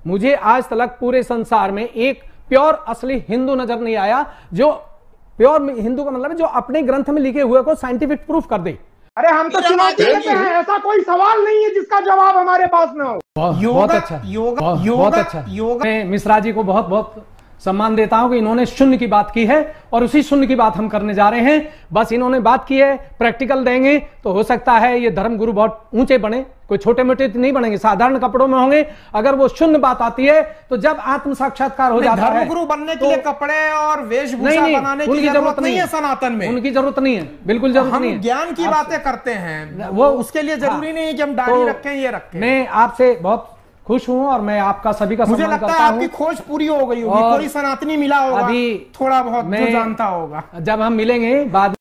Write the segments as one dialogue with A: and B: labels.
A: मुझे आज तक पूरे संसार में एक प्योर असली हिंदू नजर नहीं आया, जो प्योर हिंदू का मतलब है जो अपने ग्रंथ में लिखे हुए को साइंटिफिक प्रूफ कर दे।
B: अरे हम तो चुनौती देते हैं, ऐसा कोई सवाल नहीं है जिसका जवाब हमारे पास न हो।
A: बहुत अच्छा, बहुत अच्छा। मैं मिश्रा जी को बहुत बहुत सम्मान देता हूं कि इन्होंने शून्य की बात की है और उसी शून्य की बात हम करने जा रहे हैं। बस इन्होंने बात की है, प्रैक्टिकल देंगे तो हो सकता है ये धर्मगुरु बहुत ऊंचे बने, कोई छोटे मोटे नहीं बनेंगे, साधारण कपड़ों में होंगे। अगर वो शून्य बात आती है तो जब आत्म साक्षात्कार हो जाता है,
B: धर्मगुरु बनने के लिए कपड़े और वेशभूषा बनाने की जरूरत नहीं है सनातन में,
A: उनकी जरूरत नहीं है, बिल्कुल जरूरत नहीं है।
B: ज्ञान की बातें करते हैं, वो उसके लिए जरूरी नहीं है कि हम दाढ़ी रखें, ये रखें।
A: मैं आपसे बहुत खुश हूं और मैं आपका सभी का
B: मुझे लगता है आपकी खोज पूरी हो गई होगी, कोई सनातनी मिला होगा अभी थोड़ा बहुत जो जानता होगा।
A: जब हम मिलेंगे बाद,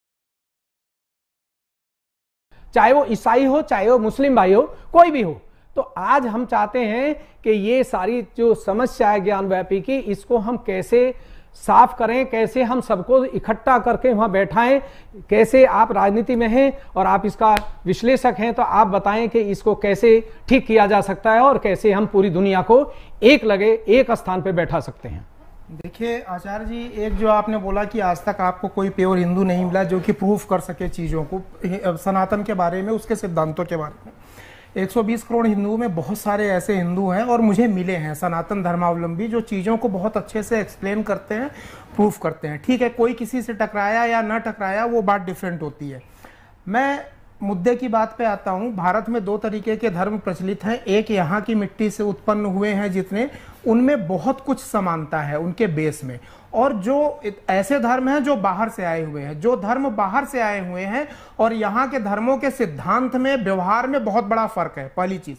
A: चाहे वो ईसाई हो चाहे वो मुस्लिम भाई हो, कोई भी हो, तो आज हम चाहते हैं कि ये सारी जो समस्या है ज्ञान व्यापी की, इसको हम कैसे साफ करें, कैसे हम सबको इकट्ठा करके वहां बैठाएं। कैसे आप राजनीति में हैं और आप इसका विश्लेषक हैं, तो आप बताएं कि इसको कैसे ठीक किया जा सकता है और कैसे हम पूरी दुनिया को एक लगे एक स्थान पे बैठा सकते हैं।
B: देखिए आचार्य जी, एक जो आपने बोला कि आज तक आपको कोई प्योर हिंदू नहीं मिला जो कि प्रूफ कर सके चीजों को, सनातन के बारे में, उसके सिद्धांतों के बारे में। 120 करोड़ हिंदुओं में बहुत सारे ऐसे हिंदू हैं और मुझे मिले हैं सनातन धर्मावलंबी जो चीज़ों को बहुत अच्छे से एक्सप्लेन करते हैं, प्रूफ करते हैं। ठीक है, कोई किसी से टकराया या ना टकराया वो बात डिफरेंट होती है। मैं मुद्दे की बात पे आता हूँ। भारत में दो तरीके के धर्म प्रचलित हैं। एक यहाँ की मिट्टी से उत्पन्न हुए हैं जितने, उनमें बहुत कुछ समानता है उनके बेस में, और जो ऐसे धर्म हैं जो बाहर से आए हुए हैं। जो धर्म बाहर से आए हुए हैं और यहाँ के धर्मों के सिद्धांत में, व्यवहार में बहुत बड़ा फर्क है। पहली चीज,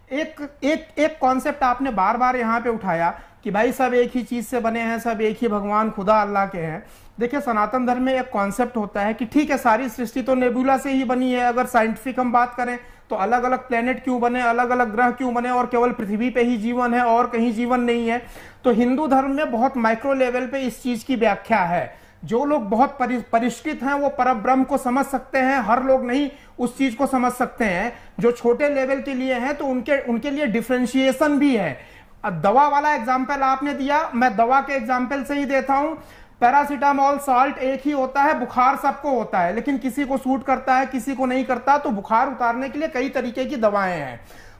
B: एक कॉन्सेप्ट आपने बार बार यहाँ पे उठाया कि भाई सब एक ही चीज से बने हैं, सब एक ही भगवान खुदा अल्लाह के हैं। देखिए सनातन धर्म में एक कॉन्सेप्ट होता है कि ठीक है, सारी सृष्टि तो नेबुला से ही बनी है। अगर साइंटिफिक हम बात करें तो अलग अलग प्लेनेट क्यों बने, अलग अलग ग्रह क्यों बने, और केवल पृथ्वी पे ही जीवन है और कहीं जीवन नहीं है। तो हिंदू धर्म में बहुत माइक्रो लेवल पे इस चीज की व्याख्या है। जो लोग बहुत परिष्कृत हैं वो परब्रह्म को समझ सकते हैं, हर लोग नहीं उस चीज को समझ सकते हैं। जो छोटे लेवल के लिए हैं तो उनके लिए डिफरेंशिएशन भी है। दवा वाला एग्जाम्पल आपने दिया, मैं दवा के एग्जाम्पल से ही देता हूं। पैरासीटामोल, साल्ट एक ही होता है, बुखार सबको होता है, लेकिन किसी को सूट करता है किसी को नहीं करता। तो बुखार उतारने के लिए कई तरीके की दवाएं हैं।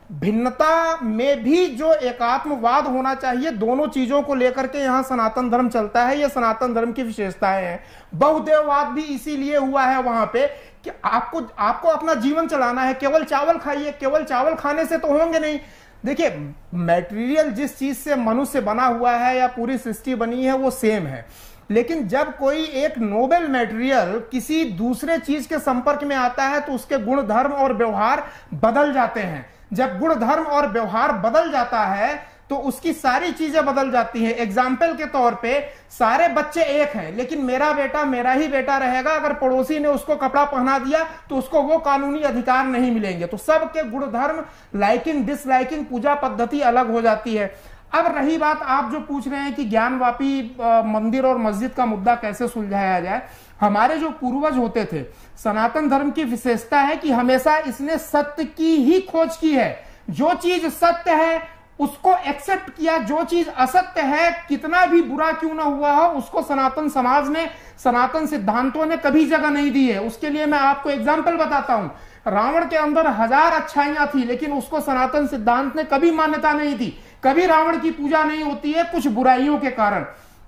B: भिन्नता में भी जो एकात्मवाद होना चाहिए, दोनों चीजों को लेकर के यहाँ सनातन धर्म चलता है। ये सनातन धर्म की विशेषताएं हैं। बहुदेववाद भी इसीलिए हुआ है वहां पे कि आपको अपना जीवन चलाना है। केवल चावल खाइए, केवल चावल खाने से तो होंगे नहीं। देखिए मटेरियल जिस चीज से मनुष्य बना हुआ है या पूरी सृष्टि बनी है वो सेम है, लेकिन जब कोई एक नोबेल मटेरियल किसी दूसरे चीज के संपर्क में आता है तो उसके गुण धर्म और व्यवहार बदल जाते हैं। जब गुण धर्म और व्यवहार बदल जाता है तो उसकी सारी चीजें बदल जाती हैं। एग्जाम्पल के तौर पे सारे बच्चे एक हैं, लेकिन मेरा बेटा मेरा ही बेटा रहेगा। अगर पड़ोसी ने उसको कपड़ा पहना दिया तो उसको वो कानूनी अधिकार नहीं मिलेंगे। तो सबके गुण धर्म, लाइकिंग डिसलाइकिंग, पूजा पद्धति अलग हो जाती है। अब रही बात आप जो पूछ रहे हैं कि ज्ञानवापी मंदिर और मस्जिद का मुद्दा कैसे सुलझाया जाए। हमारे जो पूर्वज होते थे, सनातन धर्म की विशेषता है कि हमेशा इसने सत्य की ही खोज की है। जो चीज सत्य है उसको एक्सेप्ट किया, जो चीज असत्य है कितना भी बुरा क्यों ना हुआ हो उसको सनातन समाज में, सनातन सिद्धांतों ने कभी जगह नहीं दी है। उसके लिए मैं आपको एग्जाम्पल बताता हूं। रावण के अंदर 1000 अच्छाइयां थी, लेकिन उसको सनातन सिद्धांत ने कभी मान्यता नहीं दी। कभी रावण की पूजा नहीं होती है कुछ बुराइयों के कारण।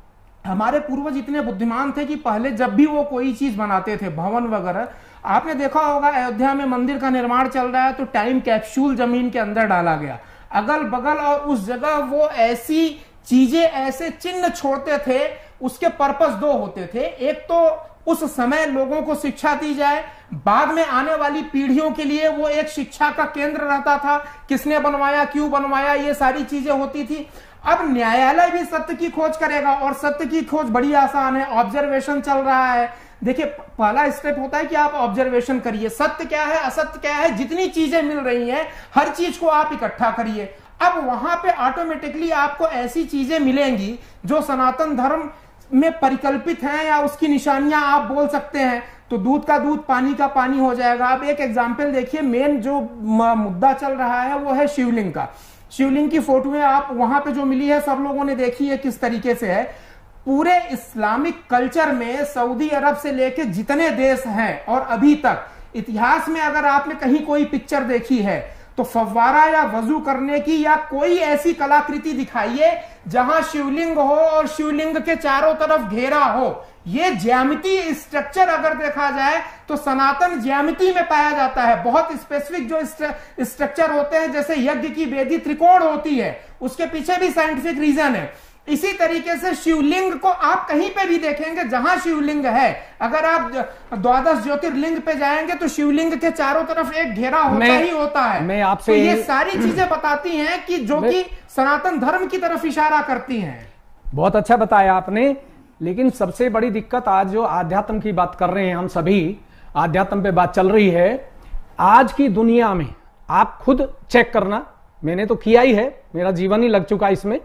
B: हमारे पूर्वज इतने बुद्धिमान थे कि पहले जब भी वो कोई चीज बनाते थे, भवन वगैरह, आपने देखा होगा अयोध्या में मंदिर का निर्माण चल रहा है तो टाइम कैप्सूल जमीन के अंदर डाला गया। अगल बगल और उस जगह वो ऐसी चीजें, ऐसे चिन्ह छोड़ते थे। उसके पर्पस दो होते थे। एक तो उस समय लोगों को शिक्षा दी जाए, बाद में आने वाली पीढ़ियों के लिए वो एक शिक्षा का केंद्र रहता था। किसने बनवाया, क्यों बनवाया, ये सारी चीजें होती थी। अब न्यायालय भी सत्य की खोज करेगा और सत्य की खोज बड़ी आसान है। ऑब्जर्वेशन चल रहा है। देखिए पहला स्टेप होता है कि आप ऑब्जर्वेशन करिए, सत्य क्या है असत्य क्या है, जितनी चीजें मिल रही हैं हर चीज को आप इकट्ठा करिए। अब वहां पे ऑटोमेटिकली आपको ऐसी चीजें मिलेंगी जो सनातन धर्म में परिकल्पित हैं, या उसकी निशानियां आप बोल सकते हैं। तो दूध का दूध, पानी का पानी हो जाएगा। अब एक एग्जाम्पल देखिए, मेन जो मुद्दा चल रहा है वो है शिवलिंग का। शिवलिंग की फोटोएं आप वहां पे जो मिली है सब लोगों ने देखी है किस तरीके से है। पूरे इस्लामिक कल्चर में सऊदी अरब से लेके जितने देश हैं और अभी तक इतिहास में अगर आपने कहीं कोई पिक्चर देखी है तो फव्वारा या वजू करने की या कोई ऐसी कलाकृति दिखाइए जहां शिवलिंग हो और शिवलिंग के चारों तरफ घेरा हो। ये ज्यामिति स्ट्रक्चर अगर देखा जाए तो सनातन ज्यामिति में पाया जाता है। बहुत स्पेसिफिक जो स्ट्रक्चर होते हैं, जैसे यज्ञ की वेदी त्रिकोण होती है, उसके पीछे भी साइंटिफिक रीजन है। इसी तरीके से शिवलिंग को आप कहीं पे भी देखेंगे जहां शिवलिंग है, अगर आप 12 ज्योतिर्लिंग पे जाएंगे तो शिवलिंग के चारों तरफ एक घेरा होता ही होता है।
A: मैं आपसे
B: तो ये सारी चीजें बताती हैं कि जो कि सनातन धर्म की तरफ इशारा करती हैं।
A: बहुत अच्छा बताया आपने, लेकिन सबसे बड़ी दिक्कत आज जो आध्यात्म की बात कर रहे हैं, हम सभी आध्यात्म पे बात चल रही है। आज की दुनिया में आप खुद चेक करना, मैंने तो किया ही है, मेरा जीवन ही लग चुका इसमें,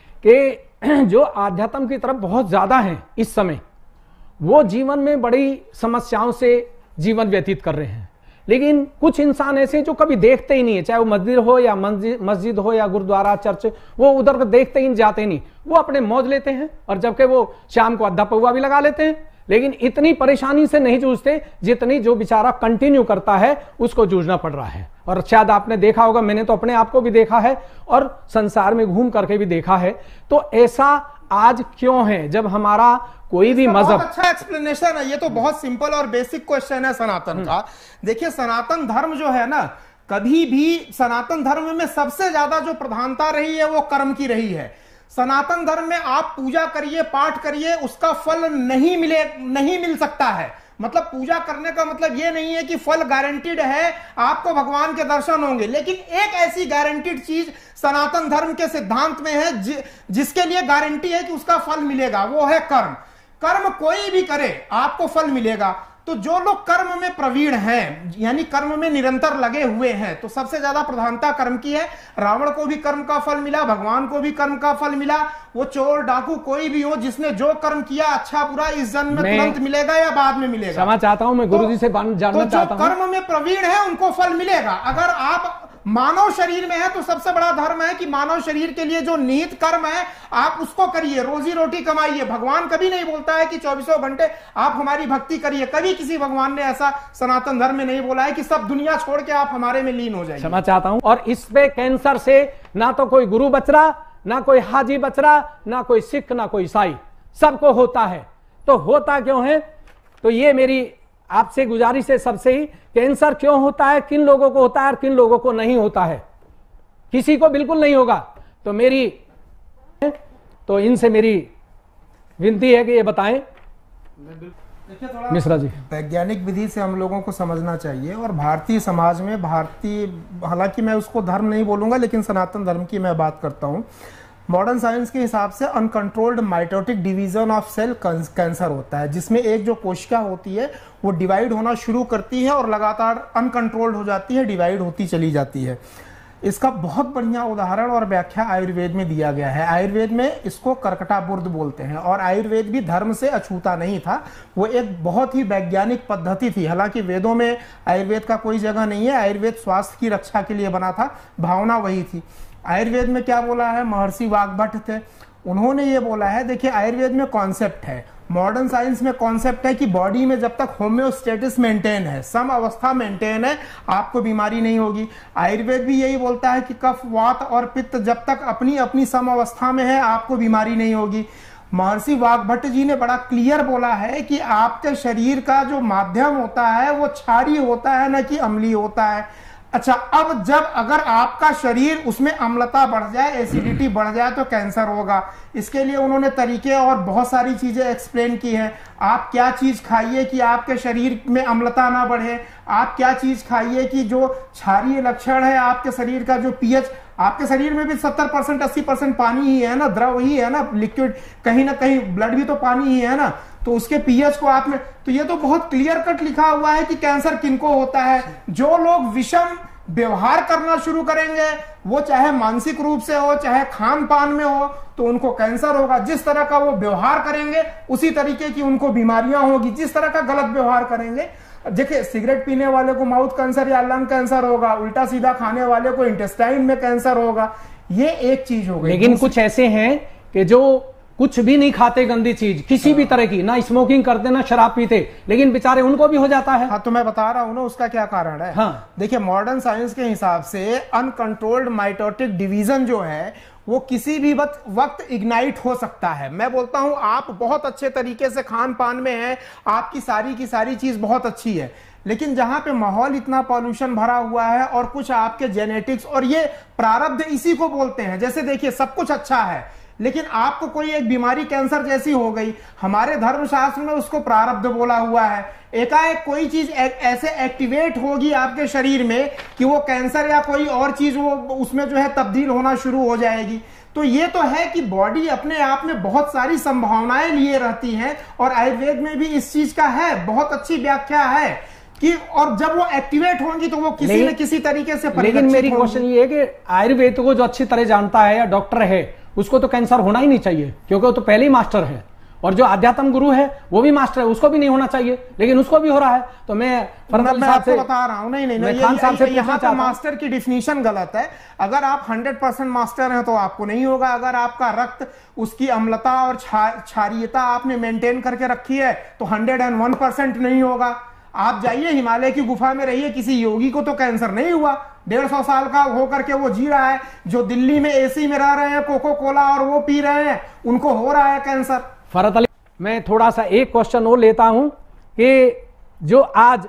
A: कि जो आध्यात्म की तरफ बहुत ज्यादा हैं इस समय, वो जीवन में बड़ी समस्याओं से जीवन व्यतीत कर रहे हैं। लेकिन कुछ इंसान ऐसे जो कभी देखते ही नहीं है, चाहे वो मंदिर हो या मस्जिद हो या गुरुद्वारा चर्च, वो उधर देखते ही जाते नहीं, वो अपने मौज लेते हैं, और जबकि वो शाम को अद्धा पौवा भी लगा लेते हैं, लेकिन इतनी परेशानी से नहीं जूझते जितनी जो बेचारा कंटिन्यू करता है उसको जूझना पड़ रहा है। और शायद आपने देखा होगा, मैंने तो अपने आप को भी देखा है और संसार में घूम करके भी देखा है। तो ऐसा आज क्यों है जब हमारा कोई भी मजहब।
B: अच्छा एक्सप्लेनेशन है, ये तो बहुत सिंपल और बेसिक क्वेश्चन है सनातन का। देखिए सनातन धर्म जो है ना, कभी भी सनातन धर्म में सबसे ज्यादा जो प्रधानता रही है वो कर्म की रही है। सनातन धर्म में आप पूजा करिए, पाठ करिए, उसका फल नहीं मिल सकता है। मतलब पूजा करने का मतलब ये नहीं है कि फल गारंटीड है, आपको भगवान के दर्शन होंगे, लेकिन एक ऐसी गारंटीड चीज सनातन धर्म के सिद्धांत में है जिसके लिए गारंटी है कि उसका फल मिलेगा, वो है कर्म। कर्म कोई भी करे आपको फल मिलेगा। तो जो लोग कर्म में प्रवीण हैं, यानी कर्म में निरंतर लगे हुए हैं, तो सबसे ज्यादा प्रधानता कर्म की है। रावण को भी कर्म का फल मिला, भगवान को भी कर्म का फल मिला। वो चोर डाकू कोई भी हो, जिसने जो कर्म किया अच्छा बुरा इस जन्म में तुरंत मिलेगा या बाद में मिलेगा।
A: क्षमा चाहता हूं, मैं गुरुजी से जानना चाहता हूं।
B: कर्म में प्रवीण है उनको फल मिलेगा। अगर आप मानव शरीर में है तो सबसे बड़ा धर्म है कि मानव शरीर के लिए जो निहित कर्म है आप उसको करिए, रोजी रोटी कमाइए। भगवान कभी नहीं बोलता है कि 24 घंटे आप हमारी भक्ति करिए। कभी किसी भगवान ने ऐसा सनातन धर्म में नहीं बोला है कि सब दुनिया छोड़ के आप हमारे में लीन हो जाइए।
A: क्षमा चाहता हूं। और इस पे कैंसर से ना तो कोई गुरु बच रहा, ना कोई हाजी बच रहा, ना कोई सिख, ना कोई ईसाई, सबको होता है। तो होता क्यों है? तो ये मेरी आपसे गुजारिश है सबसे ही, कैंसर क्यों होता है, किन लोगों को होता है और किन लोगों को नहीं होता है। किसी को बिल्कुल नहीं होगा। तो इनसे मेरी विनती है कि ये बताएं।
B: देखिए थोड़ा
A: मिश्रा जी,
B: वैज्ञानिक विधि से हम लोगों को समझना चाहिए। और भारतीय समाज में, हालांकि मैं उसको धर्म नहीं बोलूंगा, लेकिन सनातन धर्म की मैं बात करता हूं। मॉडर्न साइंस के हिसाब से uncontrolled mitotic division of cell cancer होता है, जिसमें एक जो कोशिका होती है वो डिवाइड होना शुरू करती है और लगातार अनकंट्रोल्ड हो जाती है, डिवाइड होती चली जाती है। इसका बहुत बढ़िया उदाहरण और व्याख्या आयुर्वेद में दिया गया है। आयुर्वेद में इसको कर्कटाबुर्द बोलते हैं। और आयुर्वेद भी धर्म से अछूता नहीं था, वो एक बहुत ही वैज्ञानिक पद्धति थी। हालांकि वेदों में आयुर्वेद का कोई जगह नहीं है, आयुर्वेद स्वास्थ्य की रक्षा के लिए बना था, भावना वही थी। आयुर्वेद में क्या बोला है, महर्षि वाग्भट थे, उन्होंने ये बोला है, देखिए आयुर्वेद में कॉन्सेप्ट है, मॉडर्न साइंस में कॉन्सेप्ट है कि बॉडी में जब तक होम्योस्टेटिस मेंटेन है, सम अवस्था मेंटेन है, आपको बीमारी नहीं होगी। आयुर्वेद भी यही बोलता है कि कफ, वात और पित्त जब तक अपनी अपनी सम अवस्था में है, आपको बीमारी नहीं होगी। महर्षि वाग्भट जी ने बड़ा क्लियर बोला है कि आपके शरीर का जो माध्यम होता है वो क्षारीय होता है, न कि अम्लीय होता है। अच्छा, अब जब अगर आपका शरीर उसमें अम्लता बढ़ जाए, एसिडिटी बढ़ जाए, तो कैंसर होगा। इसके लिए उन्होंने तरीके और बहुत सारी चीजें एक्सप्लेन की हैं। आप क्या चीज खाइए कि आपके शरीर में अम्लता ना बढ़े, आप क्या चीज खाइए कि जो क्षारीय लक्षण है आपके शरीर का, जो पीएच, आपके शरीर में भी 70% 80% पानी ही है ना, द्रव ही है ना, लिक्विड, कहीं ना कहीं ब्लड भी तो पानी ही है ना, तो उसके पीएच को आपने, तो ये तो बहुत क्लियर कट लिखा हुआ है कि कैंसर किनको होता है। जो लोग विषम व्यवहार करना शुरू करेंगे, वो चाहे मानसिक रूप से हो चाहे खान पान में हो, तो उनको कैंसर होगा। जिस तरह का वो व्यवहार करेंगे उसी तरीके की उनको बीमारियां होगी। जिस तरह का गलत व्यवहार करेंगे, देखिए सिगरेट पीने वाले को माउथ कैंसर या लंग कैंसर होगा, उल्टा सीधा खाने वाले को इंटेस्टाइन में कैंसर होगा। ये एक चीज हो गई।
A: लेकिन कुछ ऐसे हैं कि जो कुछ भी नहीं खाते गंदी चीज किसी भी तरह की, ना स्मोकिंग करते ना शराब पीते, लेकिन बेचारे उनको भी हो जाता है।
B: हाँ, तो मैं बता रहा हूं ना उसका क्या कारण है।
A: हाँ,
B: देखिए मॉडर्न साइंस के हिसाब से अनकंट्रोल्ड माइटोटिक डिवीजन जो है वो किसी भी वक्त इग्नाइट हो सकता है। मैं बोलता हूं आप बहुत अच्छे तरीके से खान पान में हैं, आपकी सारी की सारी चीज बहुत अच्छी है, लेकिन जहां पे माहौल इतना पॉल्यूशन भरा हुआ है और कुछ आपके जेनेटिक्स और ये प्रारब्ध इसी को बोलते हैं। जैसे देखिए सब कुछ अच्छा है लेकिन आपको कोई एक बीमारी कैंसर जैसी हो गई, हमारे धर्मशास्त्र में उसको प्रारब्ध बोला हुआ है। एकाएक कोई चीज ऐसे एक्टिवेट होगी आपके शरीर में कि वो कैंसर या कोई और चीज वो उसमें जो है तब्दील होना शुरू हो जाएगी। तो ये तो है कि बॉडी अपने आप में बहुत सारी संभावनाएं लिए रहती हैं और आयुर्वेद में भी इस चीज का है बहुत अच्छी व्याख्या है कि और जब वो एक्टिवेट होंगी तो वो किसी न किसी तरीके से
A: लेकिन मेरी क्वेश्चन ये है कि आयुर्वेद को जो अच्छी तरह जानता है या डॉक्टर है उसको तो कैंसर होना ही नहीं चाहिए, क्योंकि वो तो पहले ही मास्टर है, और जो आध्यात्म गुरु है वो भी मास्टर है, उसको भी नहीं होना चाहिए, लेकिन उसको भी हो रहा है। तो मैं
B: आपको बता रहा हूं, नहीं खान साहब से यहाँ पर मास्टर की डिफिनीशन गलत है। अगर आप 100% मास्टर हैं तो आपको नहीं होगा। अगर आपका रक्त उसकी अम्लता और क्षारीयता आपने मेंटेन करके रखी है तो 101% नहीं होगा। आप जाइए हिमालय की गुफा में रहिए, किसी योगी को तो कैंसर नहीं हुआ, 150 साल का होकर के वो जी रहा है। जो दिल्ली में एसी में रह रहे हैं, कोको कोला और वो पी रहे हैं, उनको हो रहा है कैंसर।
A: फरत अली, मैं थोड़ा सा एक क्वेश्चन और लेता हूं कि जो आज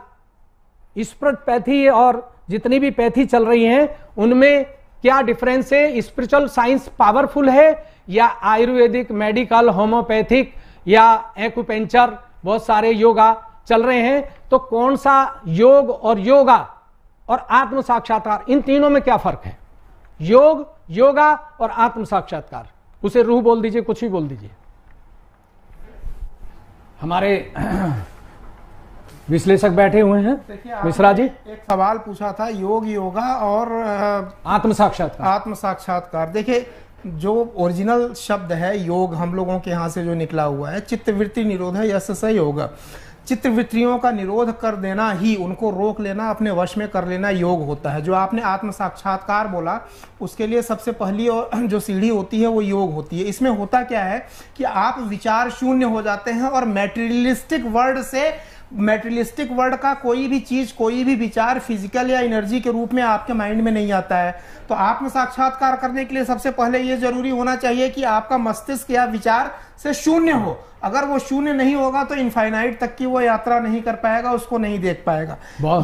A: स्पिरिट पैथी और जितनी भी पैथी चल रही हैं उनमें क्या डिफरेंस है? स्पिरिचुअल साइंस पावरफुल है या आयुर्वेदिक, मेडिकल, होम्योपैथिक या एक्यूपेंचर, बहुत सारे योगा चल रहे हैं, तो कौन सा योग और योगा और आत्म साक्षात्कार, इन तीनों में क्या फर्क है? योग, योगा और आत्म साक्षात्कार, उसे रूह बोल दीजिए, कुछ भी बोल दीजिए। हमारे विश्लेषक बैठे हुए हैं, मिश्रा जी।
B: एक सवाल पूछा था योग, योगा और
A: आत्म साक्षात्कार।
B: आत्म साक्षात्कार देखिए जो ओरिजिनल शब्द है योग हम लोगों के यहाँ से जो निकला हुआ है, चित्तवृत्ति निरोध है, यश से योग। चित्तवृत्तियों का निरोध कर देना ही, उनको रोक लेना, अपने वश में कर लेना योग होता है। जो आपने आत्म साक्षात्कार बोला उसके लिए सबसे पहली और जो सीढ़ी होती है वो योग होती है। इसमें होता क्या है कि आप विचार शून्य हो जाते हैं और मैटेरियलिस्टिक वर्ड का कोई भी चीज, कोई भी विचार फिजिकल या एनर्जी के रूप में आपके माइंड में नहीं आता है। तो आत्म साक्षात्कार करने के लिए सबसे पहले ये जरूरी होना चाहिए कि आपका मस्तिष्क या विचार से शून्य हो। अगर वो शून्य नहीं होगा तो इनफाइनाइट तक की वो यात्रा नहीं कर पाएगा, उसको नहीं देख पाएगा।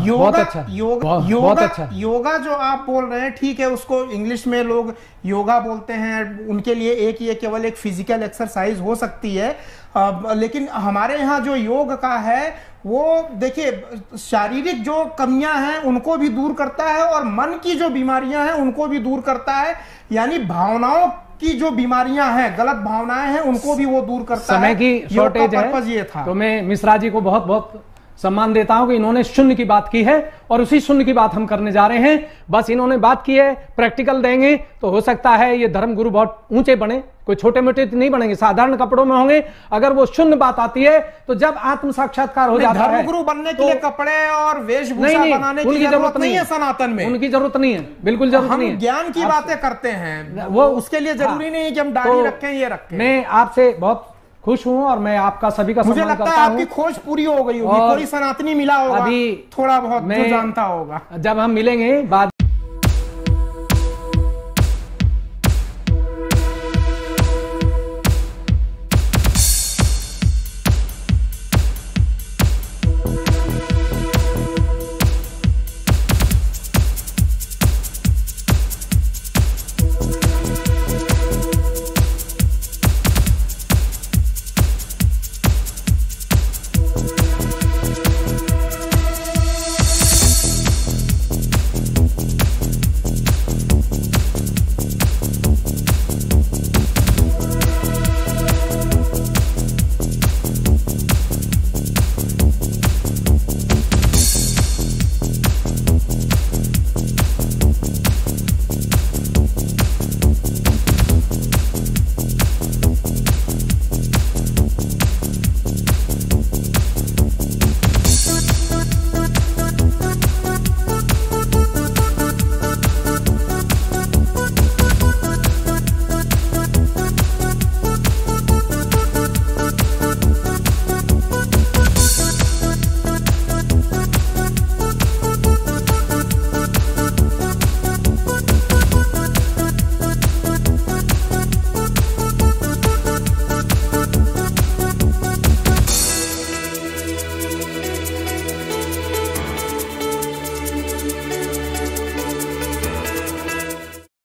B: योगा जो आप बोल रहे हैं ठीक है, उसको इंग्लिश में लोग योगा बोलते हैं, उनके लिए ये केवल एक फिजिकल एक्सरसाइज हो सकती है। लेकिन हमारे यहाँ जो योग का है वो देखिए शारीरिक जो कमियां हैं उनको भी दूर करता है और मन की जो बीमारियां हैं उनको भी दूर करता है। यानी भावनाओं की जो बीमारियां हैं, गलत भावनाएं हैं, उनको भी वो दूर करता है।
A: समय की शॉर्टेज है,
B: ये था।
A: तो मैं मिश्रा जी को बहुत बहुत सम्मान देता हूं कि इन्होंने शून्य की बात की है और उसी शून्य की बात हम करने जा रहे हैं। बस इन्होंने बात की है, प्रैक्टिकल देंगे तो हो सकता है ये धर्म गुरु बहुत ऊंचे बने, कोई छोटे मोटे नहीं बनेंगे, साधारण कपड़ों में होंगे। अगर वो शून्य बात आती है तो जब आत्म साक्षात्कार हो जाता है,
B: धर्म गुरु बनने के लिए कपड़े और वेशभूषा बनाने की जरूरत नहीं है सनातन में,
A: उनकी जरूरत नहीं है, बिल्कुल जरूरत नहीं है।
B: ज्ञान की बातें करते हैं, वो उसके लिए जरूरी नहीं है कि हम दाढ़ी रखें, ये रखें।
A: मैं आपसे बहुत खुश हूं और मैं आपका सभी का
B: मुझे लगता है आपकी खोज पूरी हो गई होगी, कोई सनातनी मिला होगा,
A: अभी
B: थोड़ा बहुत जो जानता होगा।
A: जब हम मिलेंगे बाद